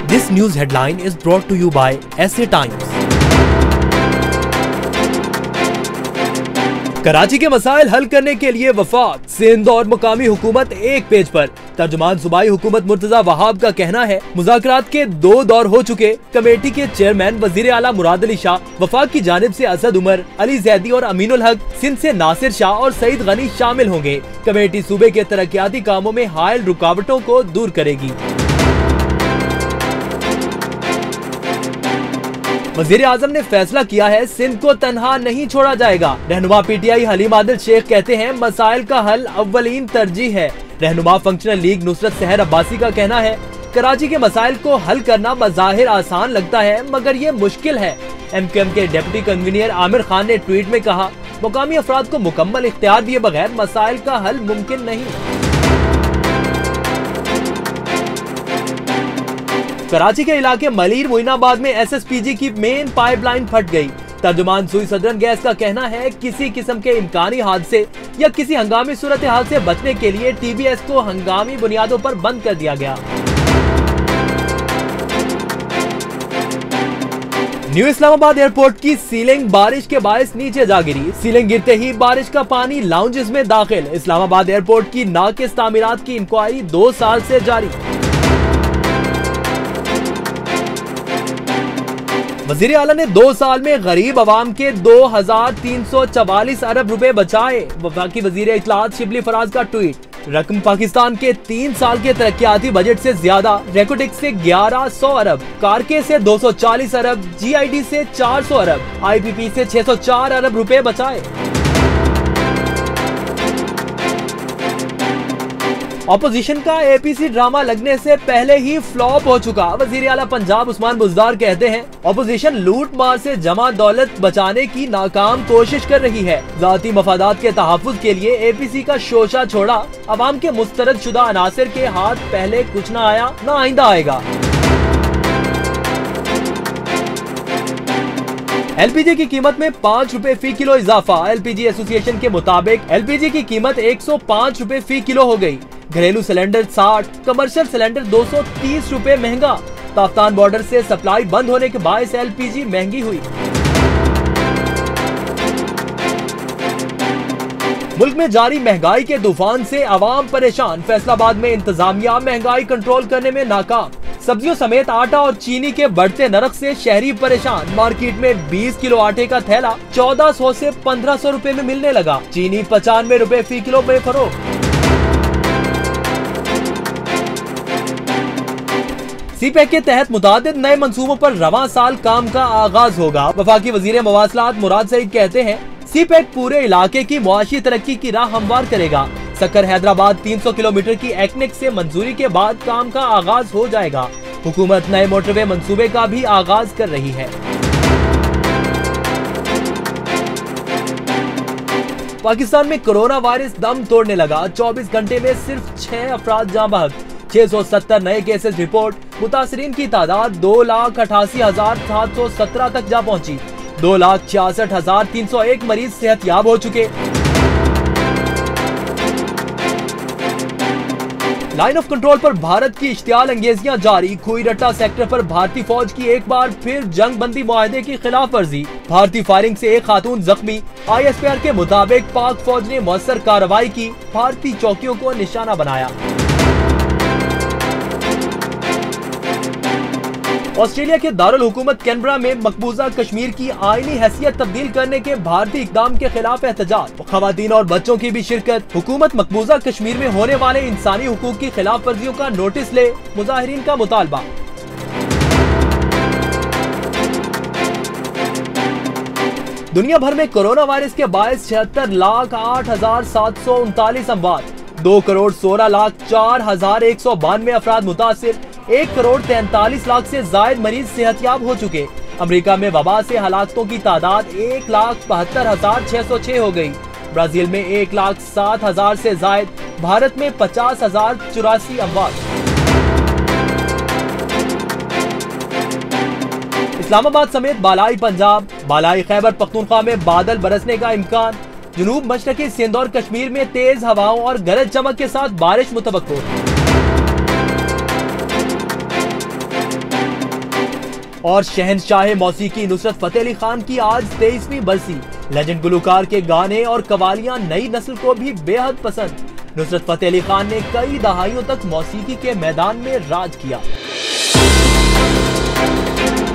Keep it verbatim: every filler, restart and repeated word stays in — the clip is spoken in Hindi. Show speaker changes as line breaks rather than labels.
This news headline is brought to you by S A Times. Karachi के मसाइल हल करने के लिए वफाक, सिंध और मुकामी हुकूमत एक पेज पर। तर्जुमान सूबाई हुकूमत मुर्तजा वहाब का कहना है, मुज़ाकरात के दो दौर हो चुके। कमेटी के चेयरमैन वजीर आला मुराद अली शाह, वफाक की जानिब से असद उमर, अली जैदी और अमीनुल हक, सिंध से नासिर शाह और सईद गनी शामिल होंगे। कमेटी सूबे के तरक्याती कामों में हायल रुकावटों को दूर करेगी। वज़ीर आज़म ने फैसला किया है, सिंध को तन्हा नहीं छोड़ा जाएगा। रहनुमा पीटीआई हलीम आदिल शेख कहते हैं, मसाइल का हल अव्वलीन तरजीह है। रहनुमा फंक्शनल लीग नुसरत सहर अब्बासी का कहना है, कराची के मसाइल को हल करना बज़ाहिर आसान लगता है मगर ये मुश्किल है। एम क्यू एम के डिप्टी कन्वीनर आमिर खान ने ट्वीट में कहा, मुकामी अफराद को मुकम्मल इख्तियार दिए बगैर मसाइल का हल मुमकिन नहीं। कराची के इलाके मलीर मोइनाबाद में एस एस पी जी की मेन पाइपलाइन फट गई। तर्जुमान सुई सदरन गैस का कहना है, किसी किस्म के इम्कानी हादसे या किसी हंगामी सूरत हाल से बचने के लिए टी बी एस को हंगामी बुनियादों पर बंद कर दिया गया। न्यू इस्लामाबाद एयरपोर्ट की सीलिंग बारिश के बायस नीचे जा गिरी। सीलिंग गिरते ही बारिश का पानी लाउंजेस में दाखिल। इस्लामाबाद एयरपोर्ट की नाकिस तामीरात की इंक्वायरी दो साल से जारी। वज़ीर आला ने दो साल में गरीब अवाम के दो हजार तीन सौ चवालीस अरब रुपए बचाए। वफाकी वज़ीर इत्तलात शिबली फराज का ट्वीट, रकम पाकिस्तान के तीन साल के तरक्याती बजट से ज्यादा। रेकोटिक्स से ग्यारह सौ अरब, कारके से दो सौ चालीस अरब, जी आई डी से चार सौ अरब, आई पी पी से छह सौ चार अरब रुपए बचाए। ऑपोजिशन का ए पी सी ड्रामा लगने से पहले ही फ्लॉप हो चुका। वजीर आला पंजाब उस्मान बुज़दार कहते हैं, ऑपोजिशन लूट मार से जमा दौलत बचाने की नाकाम कोशिश कर रही है। जाती मफादात के तहफ़्फ़ुज़ के लिए ए पी सी का शोशा छोड़ा। अवाम के मुस्तरद शुदा अनासिर के हाथ पहले कुछ न आया न आइंदा आएगा। एल पी जी की कीमत में पाँच रुपए फी किलो इजाफा। एल पी जी एसोसिएशन के मुताबिक एल पी जी की कीमत एक सौ पाँच रुपए फी किलो हो गई। घरेलू सिलेंडर साठ, कमर्शियल सिलेंडर दो सौ तीस रुपए महंगा। ताफ्तान बॉर्डर से सप्लाई बंद होने के बायस एल पी जी महंगी हुई। मुल्क में जारी महंगाई के तूफान से अवाम परेशान। फैसलाबाद में इंतजामिया महंगाई कंट्रोल करने में नाकाम। सब्जियों समेत आटा और चीनी के बढ़ते नरक से शहरी परेशान। मार्केट में बीस किलो आटे का थैला चौदह सौ से पंद्रह सौ रुपए में मिलने लगा। चीनी पचानवे रुपए फी किलो में फरोख्त। सी पैक के तहत मुतादिद नए मंसूबों पर रवां साल काम का आगाज होगा। वफाकी वजीर मवासलात मुराद सईद कहते हैं, सी पैक पूरे इलाके की मुआशी तरक्की की राह हमवार करेगा। सक्कर हैदराबाद तीन सौ किलोमीटर की एक्निक से मंजूरी के बाद काम का आगाज हो जाएगा। हुकूमत नए मोटरवे मंसूबे का भी आगाज कर रही है। पाकिस्तान में कोरोना वायरस दम तोड़ने लगा। चौबीस घंटे में सिर्फ छह अफराद जाँ बहक। छह सौ सत्तर नए केसेस रिपोर्ट। मुतासरीन की तादाद दो लाख अठासी हजार सात सौ सत्रह तक जा पहुंची। दो लाख छियासठ हजार तीन सौ एक मरीज सेहतयाब हो चुके। लाइन ऑफ कंट्रोल पर भारत की इश्तियाल अंगेजियां जारी। खुई रट्टा सेक्टर पर भारतीय फौज की एक बार फिर जंग बंदी मुआहदे की खिलाफ वर्जी। भारतीय फायरिंग से एक खातून जख्मी। आई एस पी आर के मुताबिक पाक फौज ने मौसर कार्रवाई की, भारतीय चौकियों को निशाना बनाया। ऑस्ट्रेलिया के दारुल हुकूमत कैनबरा में मकबूजा कश्मीर की आईनी हैसियत तब्दील करने के भारतीय इकदाम के खिलाफ एहतजाज। खवातीन और बच्चों की भी शिरकत। हुकूमत मकबूजा कश्मीर में होने वाले इंसानी हुकूक की खिलाफ वर्जियों का नोटिस ले, मुजाहिरीन का मुतालबा। दुनिया भर में कोरोना वायरस के बायस छिहत्तर लाख आठ हजार सात सौ उनतालीस अमवात। दो करोड़ सोलह लाख चार हजार एक सौ बानवे अफराद मुतासिर। एक करोड़ तैंतालीस लाख से जायद मरीज सेहतयाब हो चुके। अमेरिका में वबा से हलाकतों की तादाद एक लाख बहत्तर हजार छह सौ छह हो गई। ब्राजील में एक लाख सात हजार से जायद। भारत में पचास हजार चौरासी अमवात। इस्लामाबाद समेत बालाई पंजाब, बालाई खैबर पख्तूनख्वा में बादल बरसने का इम्कान। जुनूब मशरकी सिंध और कश्मीर में तेज हवाओं और गरज चमक के साथ बारिश मुतवक्को। और शहंशाह मौसीकी नुसरत फतेह अली खान की आज तेईसवीं बरसी। लेजेंड गुलकार के गाने और कवालियां नई नस्ल को भी बेहद पसंद। नुसरत फतेह अली खान ने कई दहाइयों तक मौसीकी के मैदान में राज किया।